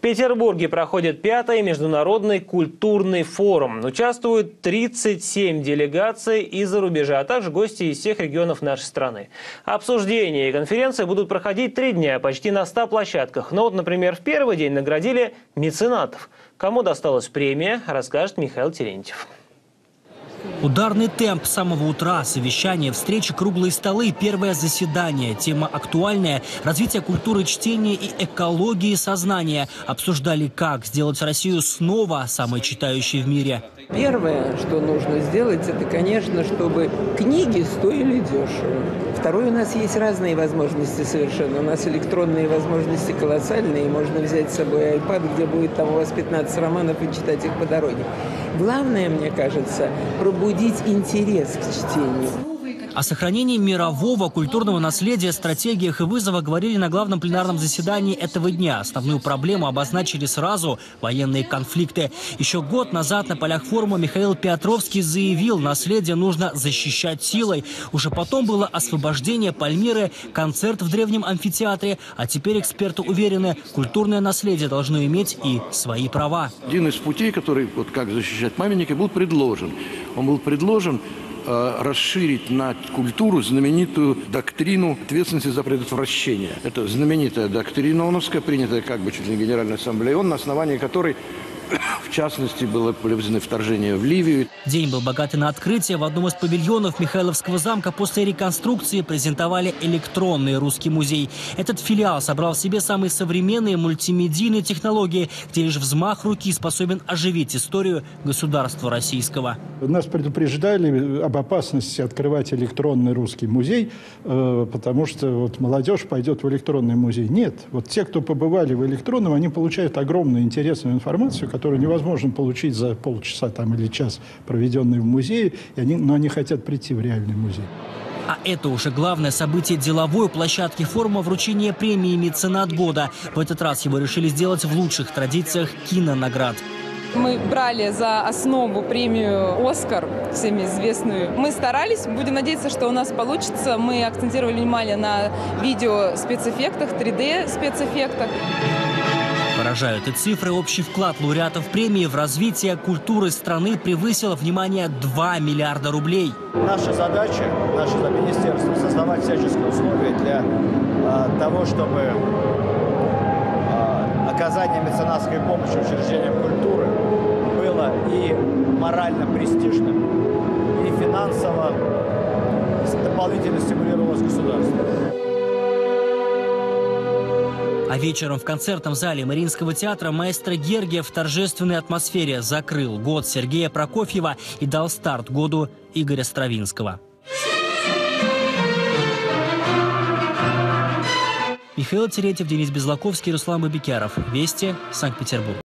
Петербурге проходит 5-й международный культурный форум. Участвуют 37 делегаций из-за рубежа, а также гости из всех регионов нашей страны. Обсуждения и конференции будут проходить 3 дня, почти на 100 площадках. Но вот, например, в первый день наградили меценатов. Кому досталась премия, расскажет Михаил Терентьев. Ударный темп с самого утра, совещания, встречи, круглые столы, первое заседание. Тема актуальная – развитие культуры чтения и экологии сознания. Обсуждали, как сделать Россию снова самой читающей в мире. Первое, что нужно сделать, это, конечно, чтобы книги стоили дешево. Второе, у нас есть разные возможности совершенно. У нас электронные возможности колоссальные. Можно взять с собой iPad, где будет там у вас 15 романов, и читать их по дороге. Главное, мне кажется, пробудить интерес к чтению. О сохранении мирового культурного наследия, стратегиях и вызовах говорили на главном пленарном заседании этого дня. Основную проблему обозначили сразу – военные конфликты. Еще год назад на полях форума Михаил Петровский заявил, наследие нужно защищать силой. Уже потом было освобождение Пальмиры, концерт в древнем амфитеатре. А теперь эксперты уверены, культурное наследие должно иметь и свои права. Один из путей, который, вот как защищать памятники, был предложен. Он был предложен расширить на культуру знаменитую доктрину ответственности за предотвращение. Это знаменитая доктрина ООНовская, принятая как бы чуть ли не Генеральной Ассамблеей ООН, на основании которой, в частности, было проведено вторжение в Ливию. День был богатый на открытие. В одном из павильонов Михайловского замка после реконструкции презентовали электронный русский музей. Этот филиал собрал в себе самые современные мультимедийные технологии, где лишь взмах руки способен оживить историю государства российского. Нас предупреждали об опасности открывать электронный русский музей, потому что вот молодежь пойдет в электронный музей. Нет, вот те, кто побывали в электронном, они получают огромную интересную информацию, которую невозможно получить за полчаса там, или час, проведенный в музее, но они хотят прийти в реальный музей. А это уже главное событие деловой площадки форума — вручения премии «Меценат года». В этот раз его решили сделать в лучших традициях кинонаград. Мы брали за основу премию «Оскар», всеми известную. Мы старались, будем надеяться, что у нас получится. Мы акцентировали внимание на видео-спецэффектах, 3D-спецэффектах. Поражают и цифры. Общий вклад лауреатов премии в развитие культуры страны превысил, внимание, 2 миллиарда рублей. Наша задача, наше министерство, создавать всяческие условия для того, чтобы оказание меценатской помощи учреждениям культуры было и морально престижным, и финансово дополнительно стимулировалось государство. А вечером в концертном зале Мариинского театра маэстро Гергиев в торжественной атмосфере закрыл год Сергея Прокофьева и дал старт году Игоря Стравинского. Михаил Терентьев, Денис Безлаковский, Руслан Бабикяров. Вести, Санкт-Петербург.